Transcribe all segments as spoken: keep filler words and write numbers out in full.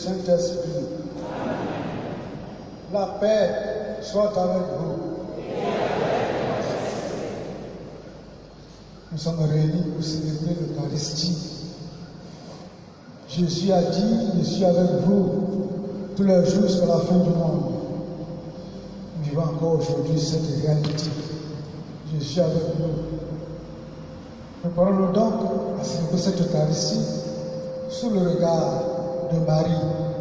Saint-Esprit. La paix soit avec vous. Nous sommes réunis pour célébrer l'Eucharistie. Jésus a dit, je suis avec vous tous les jours jusqu'à la fin du monde. Nous vivons encore aujourd'hui cette réalité. Je suis avec vous. Préparons-nous donc à célébrer cette Eucharistie sous le regard de Marie,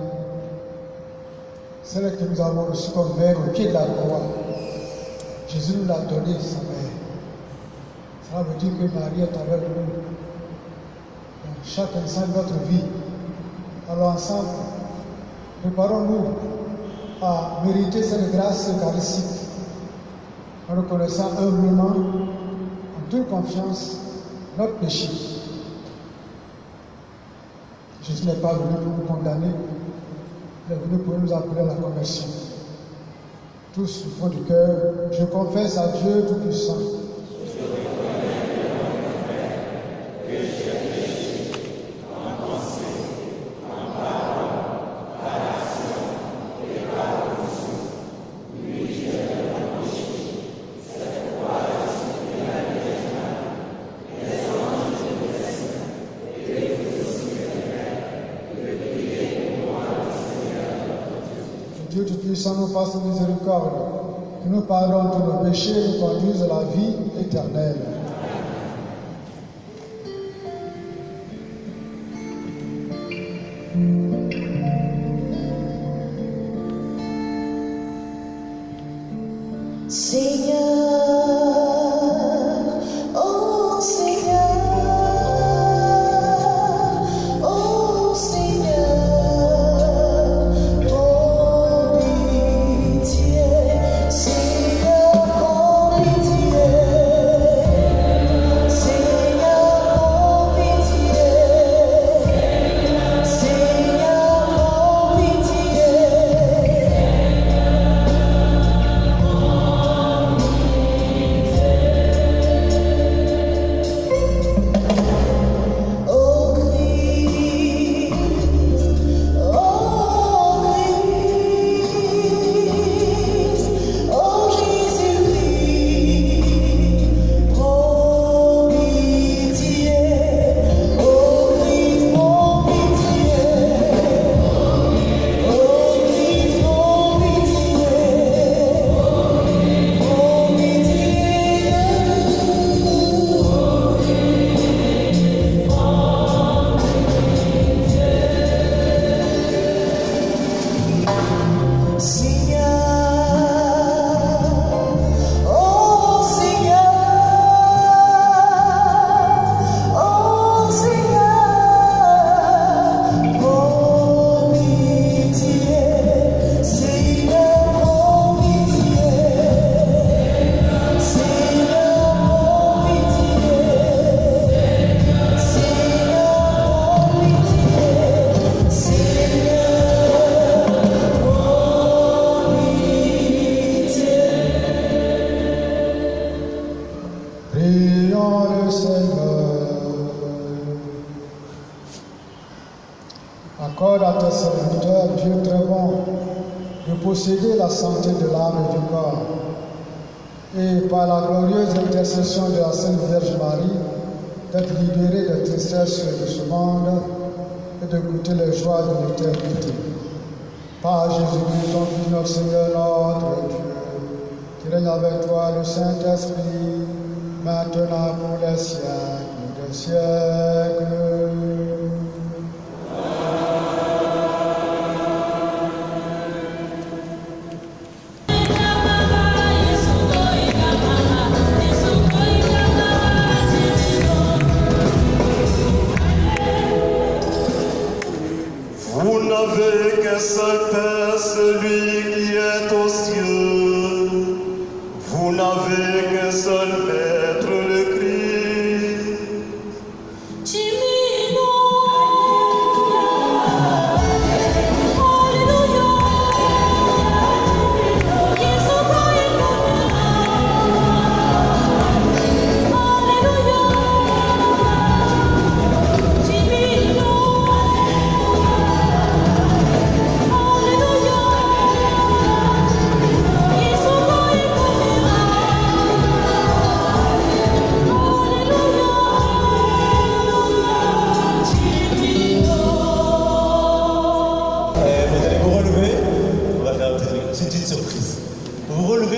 celle que nous avons reçue comme mère au pied de la croix. Jésus nous l'a donné, sa mère. Cela veut dire que Marie est avec nous dans chaque instant de notre vie. Alors ensemble, préparons-nous à mériter cette grâce eucharistique en reconnaissant humblement, en toute confiance, notre péché. Jésus n'est pas venu pour nous condamner, il est venu pour nous appeler à la conversion. Tous au fond du cœur, je confesse à Dieu Tout-Puissant. Dieu Tout-Puissant nous fasse miséricorde, que nous pardonne tous nos péchés et nous conduise à la vie éternelle. Seigneur, oh Seigneur, oh Seigneur, prends pitié, Seigneur, prends pitié, Seigneur, prends pitié, Seigneur, prends pitié. Accorde à tes serviteurs, Dieu très bon, de posséder la santé de l'âme et du corps, et par la glorieuse intercession de la Sainte Vierge Marie, d'être libérés des tristesses de ce monde et de goûter les joies de l'éternité. Par Jésus-Christ, ton Fils, notre Seigneur, notre Dieu, qui règne avec toi, le Saint-Esprit, maintenant pour les siècles des siècles. Vous n'avez qu'un seul Père, celui qui est aux cieux. Vous n'avez qu'un seul Maître, le Christ. Alléluia.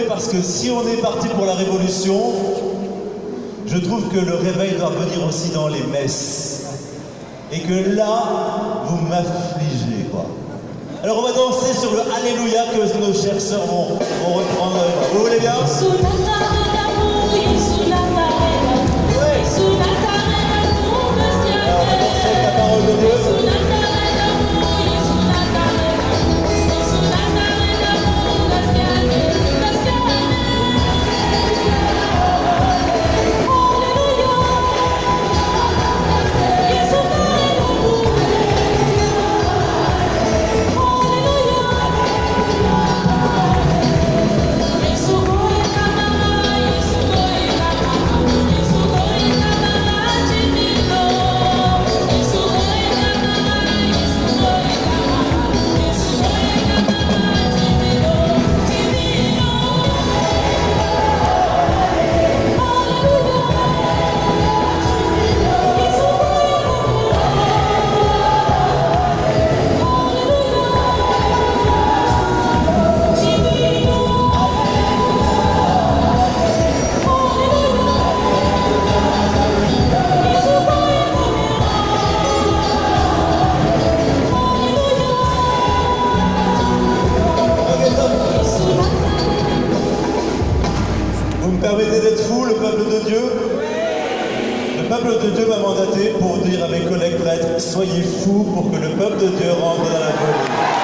parce que si on est parti pour la révolution, je trouve que le réveil doit venir aussi dans les messes. Et que là, vous m'affligez, quoi. Alors on va danser sur le Alléluia que nos chères sœurs vont, vont reprendre. Vous voulez bien? Alors on va danser avec la parole de Dieu. Permettez d'être fou, le peuple de Dieu? Le peuple de Dieu m'a mandaté pour dire à mes collègues prêtres, soyez fous pour que le peuple de Dieu rentre dans la folie.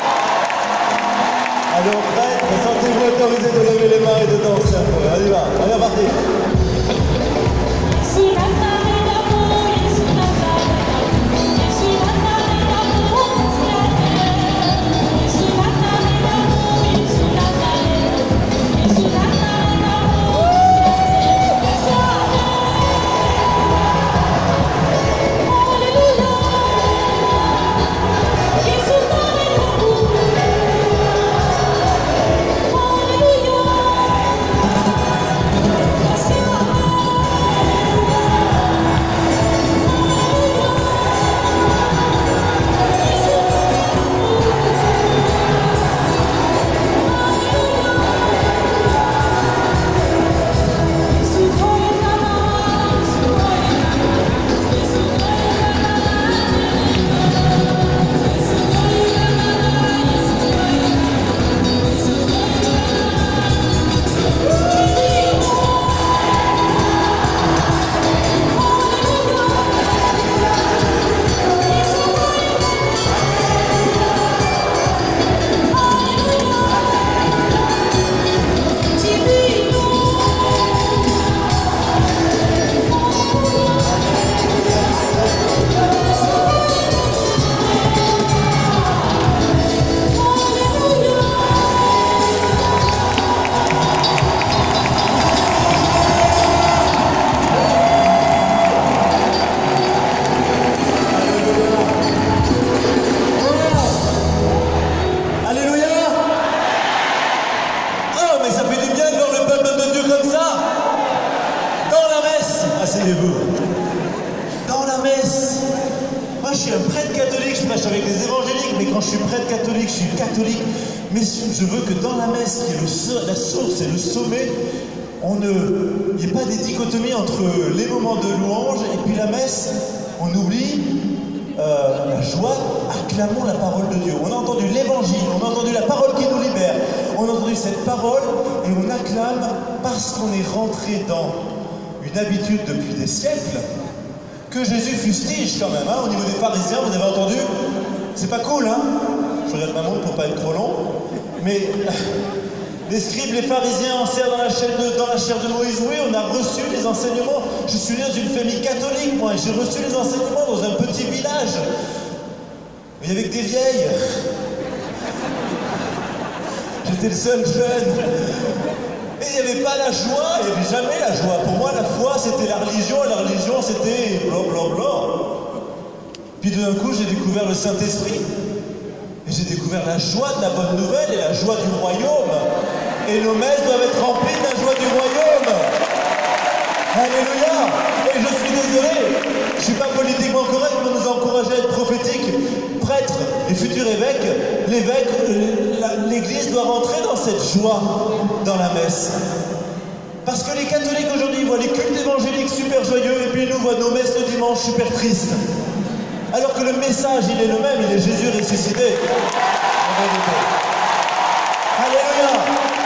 Alors prêtres, sentez-vous autorisés de lever les mains et de danser un peu. Allez, va, allez, partez. Dans la messe. Moi je suis un prêtre catholique, je prêche avec des évangéliques, mais quand je suis prêtre catholique, je suis catholique. Mais je veux que dans la messe, qui est le, la source et le sommet, on ne, il n'y ait pas des dichotomies entre les moments de louange et puis la messe. On oublie euh, la joie, acclamons la parole de Dieu. On a entendu l'évangile, on a entendu la parole qui nous libère. On a entendu cette parole et on acclame parce qu'on est rentré dans une habitude depuis des siècles que Jésus fustige quand même, hein, au niveau des pharisiens, vous avez entendu? C'est pas cool, hein? Je regarde ma montre pour pas être trop long, mais les scribes, les pharisiens enserrent dans la chair de, dans la chair de Moïse. Oui, on a reçu les enseignements. Je suis né dans une famille catholique, moi, et j'ai reçu les enseignements dans un petit village. Mais avec des vieilles. J'étais le seul jeune. Et il n'y avait pas la joie, il n'y avait jamais la joie. Pour moi, la foi, c'était la religion, et la religion, c'était blablabla. Puis tout d'un coup, j'ai découvert le Saint-Esprit. Et j'ai découvert la joie de la bonne nouvelle et la joie du royaume. Et nos messes doivent être remplies de la joie du royaume. Alléluia. Et je suis désolé, je ne suis pas politiquement correct pour nous encourager à être prophétiques, prêtres et futur évêque, l'évêque, l'Église doit rentrer dans cette joie dans la messe. Parce que les catholiques aujourd'hui voient les cultes évangéliques super joyeux et puis nous voient nos messes le dimanche super tristes. Alors que le message, il est le même, il est Jésus ressuscité. Alléluia.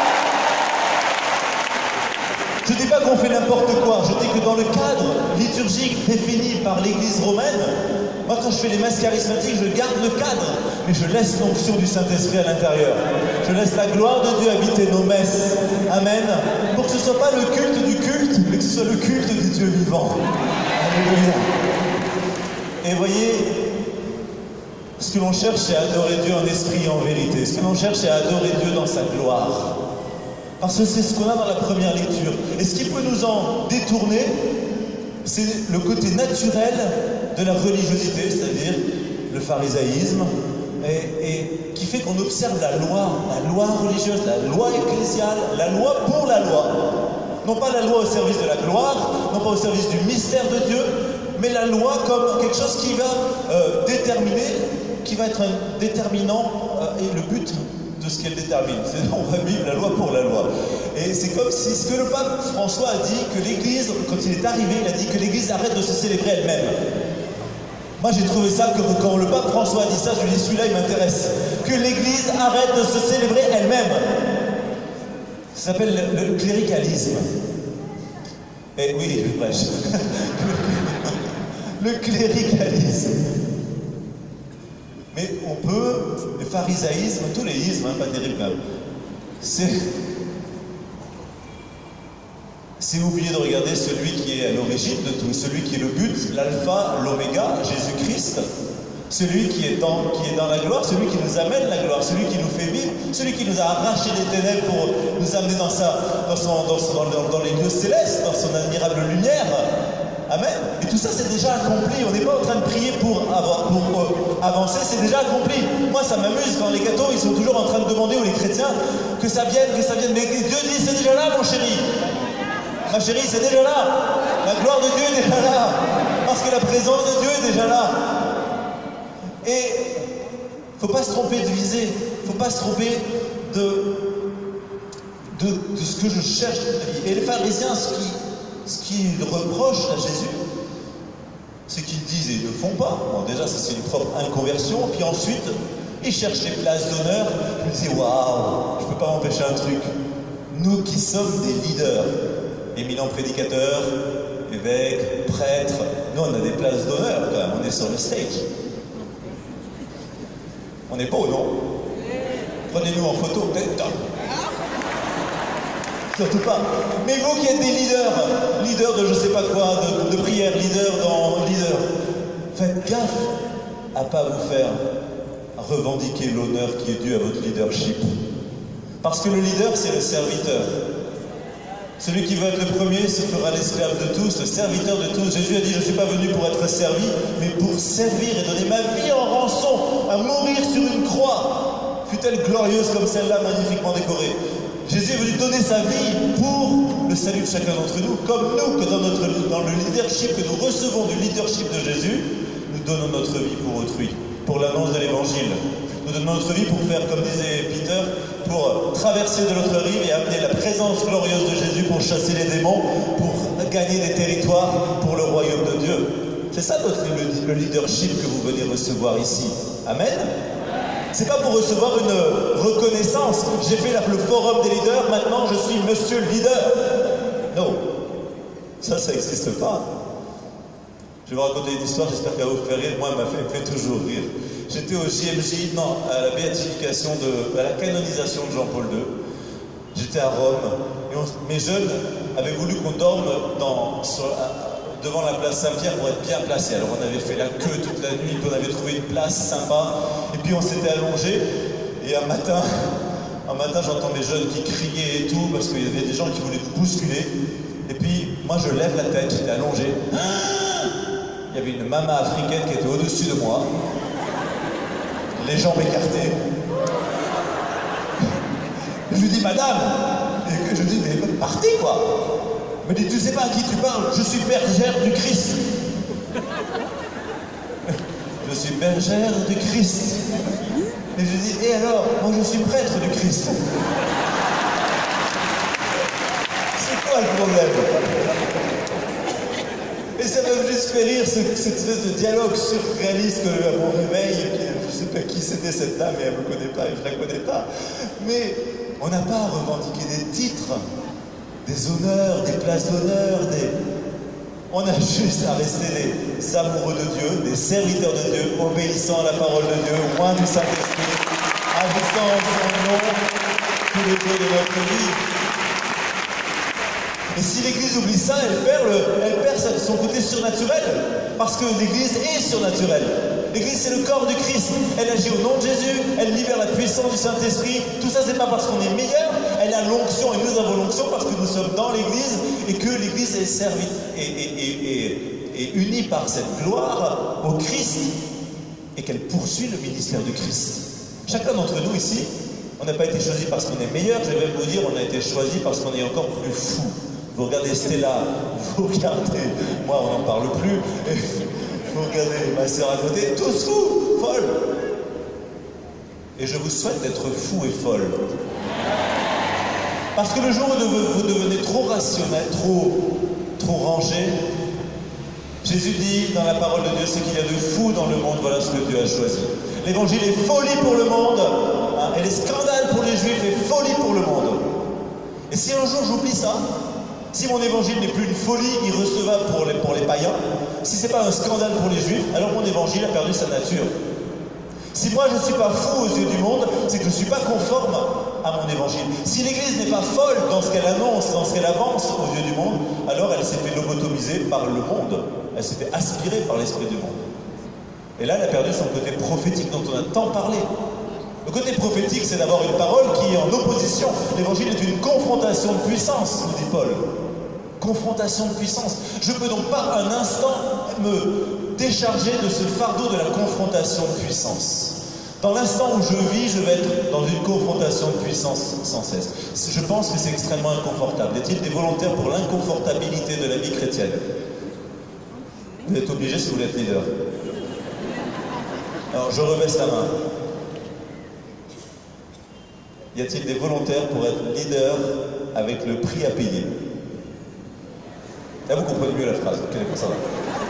Je ne dis pas qu'on fait n'importe quoi, je dis que dans le cadre liturgique défini par l'Église romaine, moi quand je fais les messes charismatiques, je garde le cadre, mais je laisse l'onction du Saint-Esprit à l'intérieur. Je laisse la gloire de Dieu habiter nos messes. Amen. Pour que ce ne soit pas le culte du culte, mais que ce soit le culte du Dieu vivant. Alléluia. Et voyez, ce que l'on cherche, c'est à adorer Dieu en esprit et en vérité. Ce que l'on cherche, c'est à adorer Dieu dans sa gloire. Parce que c'est ce qu'on a dans la première lecture. Et ce qui peut nous en détourner, c'est le côté naturel de la religiosité, c'est-à-dire le pharisaïsme, et, et qui fait qu'on observe la loi, la loi religieuse, la loi ecclésiale, la loi pour la loi. Non pas la loi au service de la gloire, non pas au service du mystère de Dieu, mais la loi comme quelque chose qui va euh, déterminer, qui va être un déterminant, euh, et le but de ce qu'elle détermine. C'est on va vivre la loi pour la loi. Et c'est comme si ce que le pape François a dit, que l'Église, quand il est arrivé, il a dit que l'Église arrête de se célébrer elle-même. Moi j'ai trouvé ça, que quand le pape François a dit ça, je lui ai dit celui-là il m'intéresse. Que l'Église arrête de se célébrer elle-même. Ça s'appelle le, le cléricalisme. Et oui, je prêche. Le cléricalisme. Mais on peut, le pharisaïsme, tous les ismes, hein, pas terrible quand même, c'est c'est oublier de regarder celui qui est à l'origine de tout, celui qui est le but, l'alpha, l'oméga, Jésus-Christ, celui qui est, dans, qui est dans la gloire, celui qui nous amène la gloire, celui qui nous fait vivre, celui qui nous a arraché les ténèbres pour nous amener dans, sa, dans, son, dans, son, dans, dans les lieux célestes, dans son admirable lumière. Amen. Et tout ça, c'est déjà accompli. On n'est pas en train de prier pour, avoir, pour euh, avancer, c'est déjà accompli. Moi, ça m'amuse quand les cathos, ils sont toujours en train de demander, ou les chrétiens, que ça vienne, que ça vienne. Mais Dieu dit, c'est déjà là, mon chéri. Ma chérie, c'est déjà là. La gloire de Dieu est déjà là. Parce que la présence de Dieu est déjà là. Et il ne faut pas se tromper de visée. Il ne faut pas se tromper de, de, de ce que je cherche dans la vie. Et les pharisiens, ce qui... Ce qu'ils reprochent à Jésus, c'est qu'ils disent et ils ne le font pas. Bon, déjà, ça c'est une propre inconversion. Puis ensuite, ils cherchent les places d'honneur. Ils disent waouh, je ne peux pas m'empêcher un truc. Nous qui sommes des leaders, éminents prédicateurs, évêques, prêtres, nous on a des places d'honneur quand même. On est sur le stage. On est beau, non? Prenez-nous en photo, peut-être. Surtout pas. Mais vous qui êtes des leaders, leaders de je sais pas quoi, de, de prière, leaders dans leader, faites gaffe à pas vous faire revendiquer l'honneur qui est dû à votre leadership. Parce que le leader, c'est le serviteur. Celui qui veut être le premier se fera l'esclave de tous, le serviteur de tous. Jésus a dit, je ne suis pas venu pour être servi, mais pour servir et donner ma vie en rançon, à mourir sur une croix. Fut-elle glorieuse comme celle-là, magnifiquement décorée. Jésus est venu donner sa vie pour le salut de chacun d'entre nous, comme nous, que dans, notre, dans le leadership que nous recevons du leadership de Jésus, nous donnons notre vie pour autrui, pour l'annonce de l'Évangile. Nous donnons notre vie pour faire, comme disait Peter, pour traverser de l'autre rive et amener la présence glorieuse de Jésus pour chasser les démons, pour gagner des territoires pour le royaume de Dieu. C'est ça notre, le, le leadership que vous venez recevoir ici. Amen. C'est pas pour recevoir une reconnaissance. J'ai fait le forum des leaders, maintenant je suis monsieur le leader. Non. Ça, ça n'existe pas. Je vais vous raconter une histoire, j'espère qu'elle va vous faire rire. Moi, elle m'a fait, fait toujours rire. J'étais au J M J, non, à la béatification, de, à la canonisation de Jean-Paul deux. J'étais à Rome. Et on, mes jeunes avaient voulu qu'on dorme dans, sur, devant la place Saint-Pierre pour être bien placés. Alors on avait fait la queue toute la nuit, puis on avait trouvé une place sympa. Et puis on s'était allongé. Et un matin, un matin j'entends mes jeunes qui criaient et tout, parce qu'il y avait des gens qui voulaient nous bousculer. Et puis moi je lève la tête, j'étais allongé. Il y avait une maman africaine qui était au-dessus de moi. Les jambes écartées. Je lui dis, madame, et je lui dis, mais partez quoi. Elle me dit, tu sais pas à qui tu parles, je suis bergère du Christ. Je suis bergère du Christ. Et je dis, et alors, moi je suis prêtre du Christ. C'est quoi le problème? Et ça m'a juste fait rire, ce, cette espèce de dialogue surréaliste que, à mon réveil, qui, je ne sais pas qui c'était cette dame, et elle ne me connaît pas, et je ne la connais pas. Mais on n'a pas à revendiquer des titres, des honneurs, des places d'honneur, des... On a juste à rester des amoureux de Dieu, des serviteurs de Dieu, obéissant à la parole de Dieu, loin du Saint-Esprit, agissant en son nom tous les jours de notre vie. Et si l'Église oublie ça, elle perd, le, elle perd son côté surnaturel. Parce que l'Église est surnaturelle. L'Église, c'est le corps du Christ. Elle agit au nom de Jésus, elle libère la puissance du Saint-Esprit. Tout ça, c'est pas parce qu'on est meilleur. Elle a l'onction et nous avons l'onction parce que nous sommes dans l'Église et que l'Église est servie et, et, et, et, et unie par cette gloire au Christ et qu'elle poursuit le ministère du Christ. Chacun d'entre nous ici, on n'a pas été choisi parce qu'on est meilleur. Je vais même vous dire, on a été choisi parce qu'on est encore plus fou. Vous regardez Stella, vous regardez, moi on n'en parle plus, et vous regardez ma sœur à côté, tous fous, folles. Et je vous souhaite d'être fous et folles. Parce que le jour où vous devenez trop rationnel, trop, trop rangé, Jésus dit dans la parole de Dieu, ce qu'il y a de fou dans le monde, voilà ce que Dieu a choisi. L'évangile est folie pour le monde, hein, elle est scandale pour les juifs et folie pour le monde. Et si un jour j'oublie ça, si mon évangile n'est plus une folie irrecevable pour les, pour les païens, si ce n'est pas un scandale pour les juifs, alors mon évangile a perdu sa nature. Si moi je ne suis pas fou aux yeux du monde, c'est que je ne suis pas conforme à mon évangile. Si l'Église n'est pas folle dans ce qu'elle annonce, dans ce qu'elle avance aux yeux du monde, alors elle s'est fait lobotomiser par le monde. Elle s'est fait aspirer par l'esprit du monde. Et là, elle a perdu son côté prophétique dont on a tant parlé. Le côté prophétique, c'est d'abord une parole qui est en opposition. L'évangile est une confrontation de puissance, nous dit Paul. Confrontation de puissance. Je ne peux donc pas un instant me décharger de ce fardeau de la confrontation de puissance. Dans l'instant où je vis, je vais être dans une confrontation de puissance sans cesse. Je pense que c'est extrêmement inconfortable. Y a-t-il des volontaires pour l'inconfortabilité de la vie chrétienne? Vous êtes obligés si vous voulez être leader. Alors, je rebaisse la main. Y a-t-il des volontaires pour être leader avec le prix à payer? Là, vous comprenez mieux la phrase. Ok, ça va.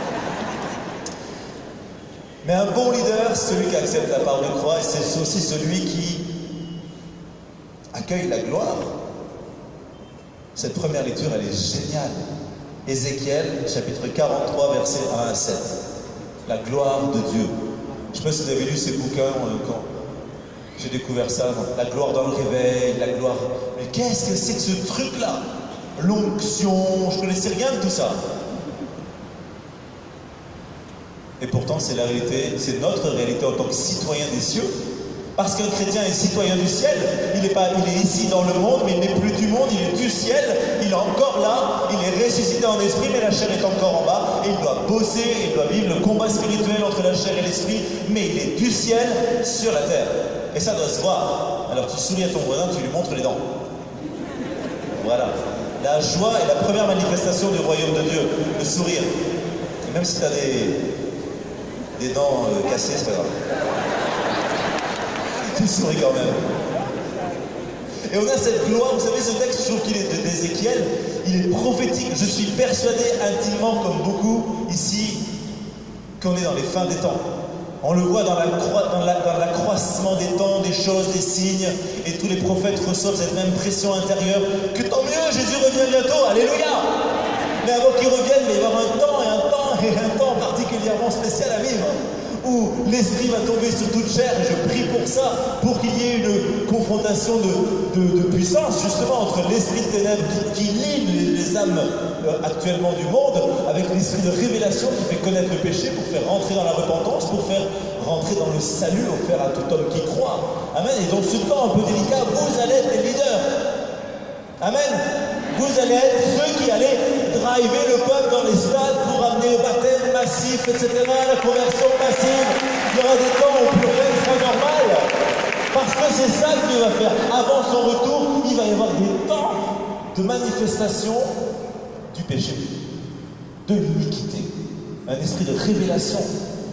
Mais un bon leader, c'est celui qui accepte la part de croix, et c'est aussi celui qui accueille la gloire. Cette première lecture, elle est géniale. Ézéchiel, chapitre quarante-trois, versets un à sept. La gloire de Dieu. Je ne sais pas si vous avez lu ces bouquins quand j'ai découvert ça. La gloire dans le réveil, la gloire... Mais qu'est-ce que c'est que ce truc-là? L'onction, je ne connaissais rien de tout ça. Et pourtant, c'est la réalité, c'est notre réalité en tant que citoyen des cieux. Parce qu'un chrétien est citoyen du ciel, il est, pas, il est ici dans le monde, mais il n'est plus du monde, il est du ciel, il est encore là, il est ressuscité en esprit, mais la chair est encore en bas, et il doit bosser, il doit vivre le combat spirituel entre la chair et l'esprit, mais il est du ciel sur la terre. Et ça doit se voir. Alors tu souris à ton voisin, tu lui montres les dents. Voilà. La joie est la première manifestation du royaume de Dieu, le sourire. Et même si tu as des, des dents euh, cassées, c'est pas grave. Tu souris quand même. Et on a cette gloire, vous savez, ce texte, je trouve qu'il est d'Ézéchiel, il est prophétique. Je suis persuadé intimement, comme beaucoup ici, qu'on est dans les fins des temps. On le voit dans, la croi, dans, la, dans l'accroissement des temps, des choses, des signes, et tous les prophètes reçoivent cette même pression intérieure que tant mieux, Jésus revient bientôt, alléluia. Mais avant qu'il revienne, il va y avoir un temps et un temps et un temps particulièrement spécial à vivre, où l'esprit va tomber sur toute chair, et je prie pour ça, pour qu'il y ait une confrontation de, de, de puissance, justement, entre l'esprit de ténèbres qui, qui lie les, les âmes euh, actuellement du monde, avec l'esprit de révélation qui fait connaître le péché, pour faire rentrer dans la repentance, pour faire rentrer dans le salut, offert à tout homme qui croit. Amen. Et donc ce temps un peu délicat, vous allez être les leaders. Amen. Vous allez être ceux qui allez driver le peuple dans les stades pour amener au baptême massif, et cetera, la conversion massive. Il y aura des temps où plus rien ne sera normal. Parce que c'est ça que Dieu va faire. Avant son retour, il va y avoir des temps de manifestation du péché, de l'iniquité. Un esprit de révélation.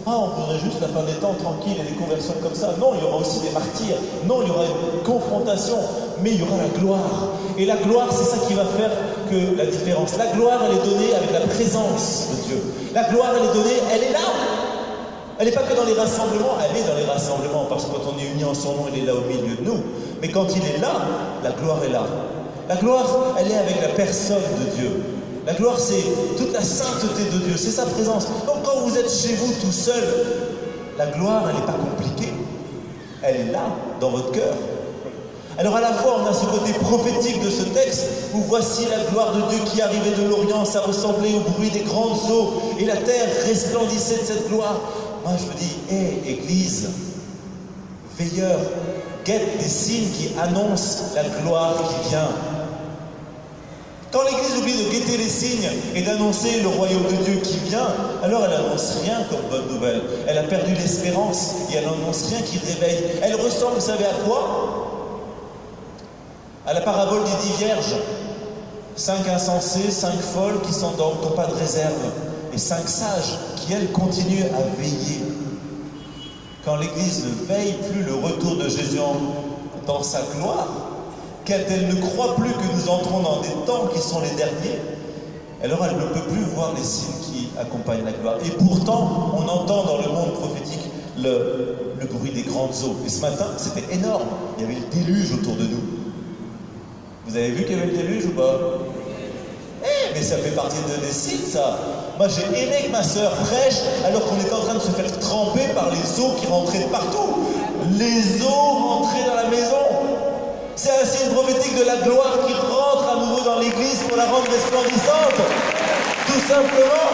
Ah, on voudrait juste la fin des temps tranquille et des conversions comme ça. Non, il y aura aussi des martyrs. Non, il y aura une confrontation. Mais il y aura la gloire. Et la gloire, c'est ça qui va faire que la différence. La gloire, elle est donnée avec la présence de Dieu. La gloire, elle est donnée, elle est là. Elle n'est pas que dans les rassemblements, elle est dans les rassemblements, parce que quand on est unis en son nom, il est là au milieu de nous. Mais quand il est là, la gloire est là. La gloire, elle est avec la personne de Dieu. La gloire, c'est toute la sainteté de Dieu, c'est sa présence. Donc quand vous êtes chez vous tout seul, la gloire, elle n'est pas compliquée. Elle est là, dans votre cœur. Alors à la fois, on a ce côté prophétique de ce texte, où voici la gloire de Dieu qui arrivait de l'Orient, ça ressemblait au bruit des grandes eaux, et la terre resplendissait de cette gloire. Moi, je me dis, hé, hey, Église, veilleur, guette des signes qui annoncent la gloire qui vient. Quand l'Église oublie de guetter les signes et d'annoncer le royaume de Dieu qui vient, alors elle n'annonce rien comme bonne nouvelle. Elle a perdu l'espérance et elle n'annonce rien qui réveille. Elle ressemble, vous savez à quoi? À la parabole des dix vierges. Cinq insensés, cinq folles qui s'endorment, qui n'ont pas de réserve. Et cinq sages qui, elles, continuent à veiller. Quand l'Église ne veille plus le retour de Jésus dans sa gloire, qu'elle ne croit plus que nous entrons dans des temps qui sont les derniers, alors elle ne peut plus voir les signes qui accompagnent la gloire. Et pourtant, on entend dans le monde prophétique le, le bruit des grandes eaux. Et ce matin, c'était énorme. Il y avait le déluge autour de nous. Vous avez vu qu'il y avait le déluge ou pas? Eh, mais ça fait partie de, des signes, ça. Moi, j'ai aimé que ma sœur prêche alors qu'on était en train de se faire tremper par les eaux qui rentraient de partout. Les eaux rentraient dans la maison. C'est un signe prophétique de la gloire qui rentre à nouveau dans l'église pour la rendre resplendissante. Tout simplement.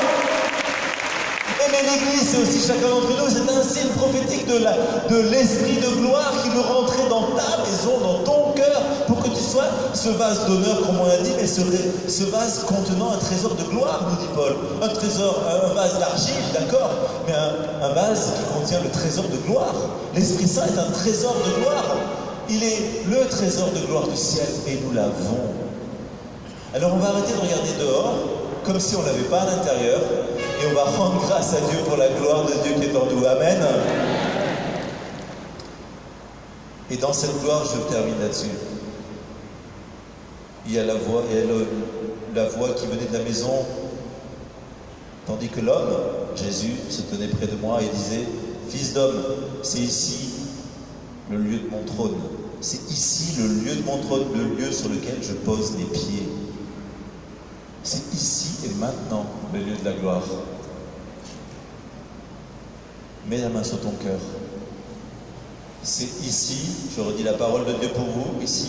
Et mais l'église, c'est aussi chacun d'entre nous, c'est un signe prophétique de, la, de l'esprit de gloire qui veut rentrer dans ta maison, dans ton cœur, pour que tu sois ce vase d'honneur, comme on l'a dit, mais ce, ce vase contenant un trésor de gloire, nous dit Paul. Un trésor, un vase d'argile, d'accord, mais un, un vase qui contient le trésor de gloire. L'Esprit Saint est un trésor de gloire. Il est le trésor de gloire du ciel et nous l'avons. Alors on va arrêter de regarder dehors comme si on ne l'avait pas à l'intérieur et on va rendre grâce à Dieu pour la gloire de Dieu qui est en nous. Amen. Et dans cette gloire, je termine là-dessus. Il y a la voix, il y a le, la voix qui venait de la maison, tandis que l'homme, Jésus, se tenait près de moi et disait, « Fils d'homme, c'est ici le lieu de mon trône. C'est ici le lieu de mon trône, le lieu sur lequel je pose les pieds. C'est ici et maintenant le lieu de la gloire. Mets la main sur ton cœur. C'est ici, je redis la parole de Dieu pour vous, ici.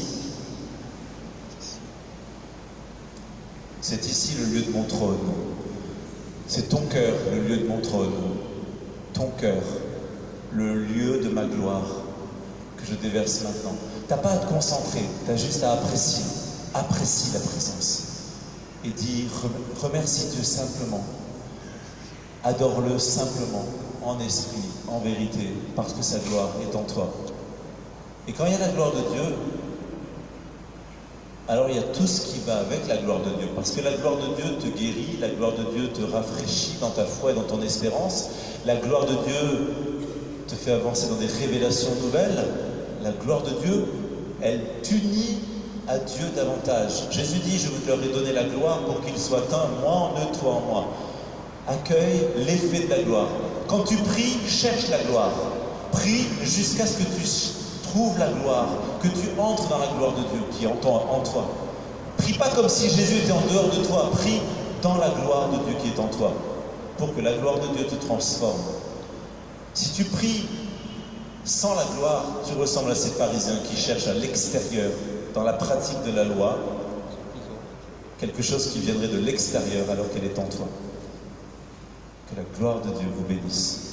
C'est ici le lieu de mon trône. C'est ton cœur, le lieu de mon trône. Ton cœur, le lieu de ma gloire que je déverse maintenant. T'as pas à te concentrer, t'as juste à apprécier. Apprécie la présence. Et dis, remercie Dieu simplement. Adore-le simplement, en esprit, en vérité, parce que sa gloire est en toi. Et quand il y a la gloire de Dieu, alors il y a tout ce qui va avec la gloire de Dieu. Parce que la gloire de Dieu te guérit, la gloire de Dieu te rafraîchit dans ta foi et dans ton espérance. La gloire de Dieu te fait avancer dans des révélations nouvelles. La gloire de Dieu, elle t'unit à Dieu davantage. Jésus dit, je vous leur ai donné la gloire pour qu'ils soient un, moi en eux, toi en moi. Accueille l'effet de la gloire. Quand tu pries, cherche la gloire. Prie jusqu'à ce que tu trouves la gloire, que tu entres dans la gloire de Dieu qui est en toi. En toi. Prie pas comme si Jésus était en dehors de toi. Prie dans la gloire de Dieu qui est en toi, pour que la gloire de Dieu te transforme. Si tu pries sans la gloire, tu ressembles à ces pharisiens qui cherchent à l'extérieur, dans la pratique de la loi, quelque chose qui viendrait de l'extérieur alors qu'elle est en toi. Que la gloire de Dieu vous bénisse.